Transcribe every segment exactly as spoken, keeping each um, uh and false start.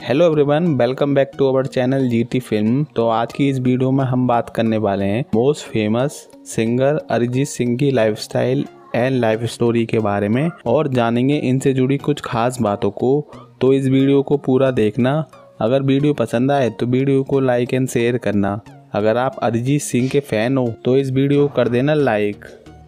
Hello everyone, welcome back to our channel GT film. तो आज की इस वीडियो में हम बात करने वाले हैं most famous singer Arijit Singh की लाइफस्टाइल एंड लाइफ स्टोरी के बारे में और जानेंगे इनसे जुड़ी कुछ खास बातों को। तो इस वीडियो को पूरा देखना। अगर वीडियो पसंद आए तो वीडियो को लाइक एंड शेयर करना। अगर आप अरिजीत सिंह के फैन हो तो इस वीडियो को कर देना लाइक।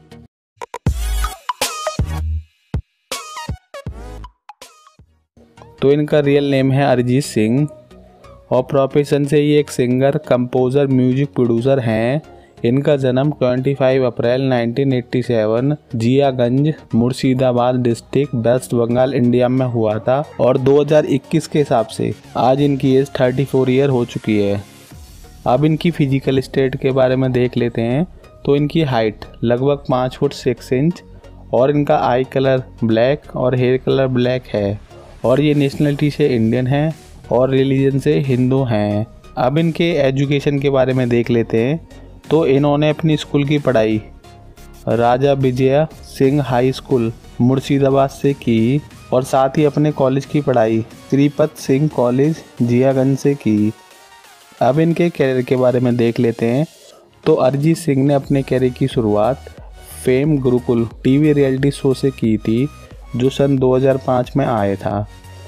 तो इनका रियल नेम है अरिजीत सिंह और प्रोफेशन से ये एक सिंगर, कंपोज़र, म्यूजिक प्रोड्यूसर हैं। इनका जन्म पच्चीस अप्रैल उन्नीस सौ सत्तासी Jiaganj, Murshidabad district, West Bengal, India में हुआ था और दो हज़ार इक्कीस के हिसाब से आज इनकी एज चौंतीस ईयर हो चुकी है। अब इनकी फिजिकल स्टेट के बारे में देख लेते हैं। तो इनकी हाइट लगभग पाँच फुट सिक्स इंच और इनका आई कलर ब्लैक और हेयर कलर ब्लैक है और ये नेशनलिटी से इंडियन हैं और रिलीजन से हिंदू हैं। अब इनके एजुकेशन के बारे में देख लेते हैं। तो इन्होंने अपनी स्कूल की पढ़ाई राजा विजय सिंह हाई स्कूल मुर्शिदाबाद से की और साथ ही अपने कॉलेज की पढ़ाई श्रीपत सिंह कॉलेज जियागंज से की। अब इनके कैरियर के बारे में देख लेते हैं। तो अरिजीत सिंह ने अपने कैरियर की शुरुआत fame Gurukul TV reality show से की थी जो सन दो हज़ार पाँच में आया था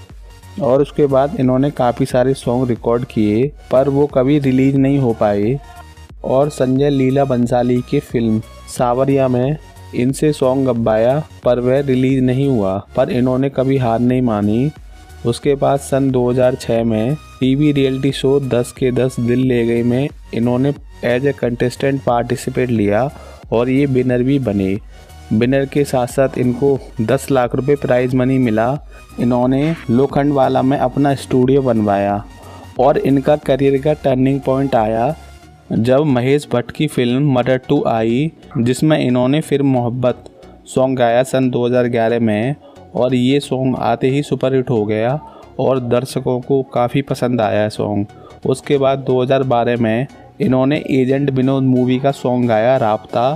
और उसके बाद इन्होंने काफ़ी सारे सॉन्ग रिकॉर्ड किए पर वो कभी रिलीज नहीं हो पाए और संजय लीला बंसाली की फिल्म सावरिया में इनसे सॉन्ग गवाया पर वह रिलीज नहीं हुआ, पर इन्होंने कभी हार नहीं मानी। उसके बाद सन दो हज़ार छह में टीवी रियलिटी शो दस के दस दिल ले गए में इन्होंने एज ए कंटेस्टेंट पार्टिसिपेट लिया और ये विनर भी बने। विनर के साथ साथ इनको दस लाख रुपए प्राइज मनी मिला। इन्होंने लोखंडवाला में अपना स्टूडियो बनवाया और इनका करियर का टर्निंग पॉइंट आया जब महेश भट्ट की फिल्म मर्डर टू आई, जिसमें इन्होंने फिर मोहब्बत सॉन्ग गाया सन दो हज़ार ग्यारह में और ये सॉन्ग आते ही सुपरहिट हो गया और दर्शकों को काफ़ी पसंद आया सॉन्ग। उसके बाद दो हज़ार बारह में इन्होंने एजेंट विनोद मूवी का सॉन्ग गाया राब्ता,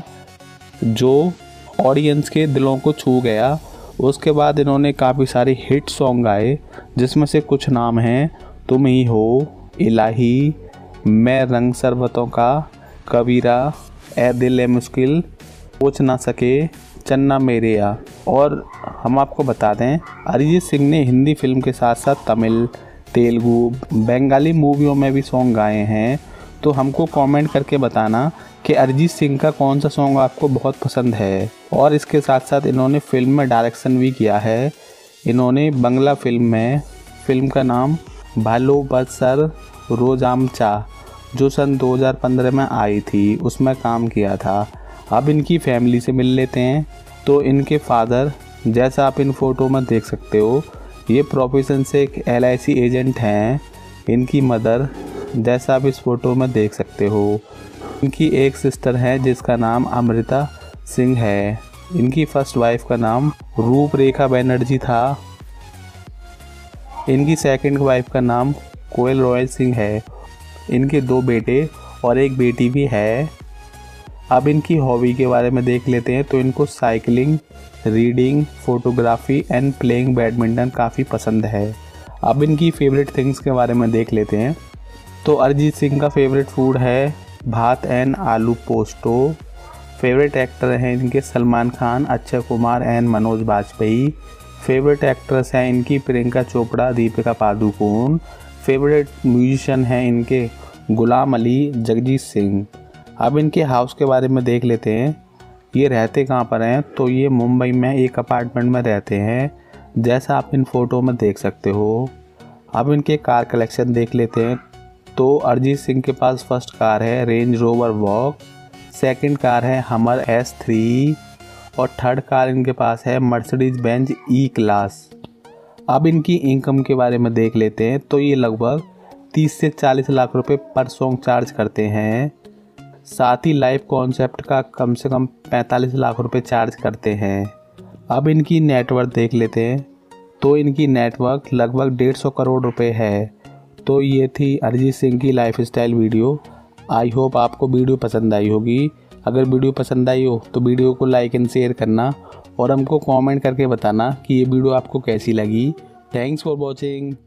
जो ऑडियंस के दिलों को छू गया। उसके बाद इन्होंने काफ़ी सारे हिट सॉन्ग गाए जिसमें से कुछ नाम हैं तुम ही हो, इलाही, मैं रंग शरबतों का, कबीरा, ए दिल ए मुश्किल, पूछ ना सके, चन्ना मेरेया। और हम आपको बता दें अरिजीत सिंह ने हिंदी फिल्म के साथ साथ तमिल, तेलुगु, बंगाली मूवियों में भी सॉन्ग गाए हैं। तो हमको कमेंट करके बताना कि अरिजीत सिंह का कौन सा सॉन्ग आपको बहुत पसंद है। और इसके साथ साथ इन्होंने फिल्म में डायरेक्शन भी किया है। इन्होंने बंगला फिल्म में फिल्म का नाम भालो बसर रोजामचा जो सन दो हज़ार पंद्रह में आई थी उसमें काम किया था। अब इनकी फैमिली से मिल लेते हैं। तो इनके फादर, जैसा आप इन फोटो में देख सकते हो, ये प्रोफेशन से एक एल आई सी एजेंट हैं। इनकी मदर, जैसा आप इस फोटो में देख सकते हो, इनकी एक सिस्टर है जिसका नाम अमृता सिंह है। इनकी फर्स्ट वाइफ का नाम रूपरेखा बनर्जी था। इनकी सेकंड वाइफ का नाम कोयल रॉयल सिंह है। इनके दो बेटे और एक बेटी भी है। अब इनकी हॉबी के बारे में देख लेते हैं। तो इनको cycling, reading, photography and playing badminton काफ़ी पसंद है। अब इनकी फेवरेट थिंग्स के बारे में देख लेते हैं। तो अरिजीत सिंह का फेवरेट फूड है भात एंड आलू पोस्टो। फेवरेट एक्टर हैं इनके Salman Khan, Akshay Kumar and Manoj Bajpayee. Favourite actress हैं इनकी प्रियंका चोपड़ा, दीपिका पादुकोण। फेवरेट म्यूजिशियन हैं इनके गुलाम अली, जगजीत सिंह। अब इनके हाउस के बारे में देख लेते हैं। ये रहते कहाँ पर हैं? तो ये मुंबई में एक अपार्टमेंट में रहते हैं, जैसा आप इन फोटो में देख सकते हो। अब इनके कार कलेक्शन देख लेते हैं। तो अरिजीत सिंह के पास फर्स्ट कार है Range Rover Vogue, second car है हमर एस थ्री और थर्ड कार इनके पास है मर्सिडीज बेंज ई क्लास। अब इनकी इनकम के बारे में देख लेते हैं। तो ये लगभग तीस से चालीस लाख रुपए पर सॉन्ग चार्ज करते हैं। साथ ही लाइव कॉन्सेप्ट का कम से कम पैंतालीस लाख रुपए चार्ज करते हैं। अब इनकी नेटवर्थ देख लेते हैं। तो इनकी नेटवर्थ लगभग डेढ़ सौ करोड़ रुपए है। तो ये थी अरिजीत सिंह की life style video. I hope आपको वीडियो पसंद आई होगी। अगर वीडियो पसंद आई हो तो वीडियो को लाइक एंड शेयर करना और हमको कमेंट करके बताना कि ये वीडियो आपको कैसी लगी। Thanks for watching.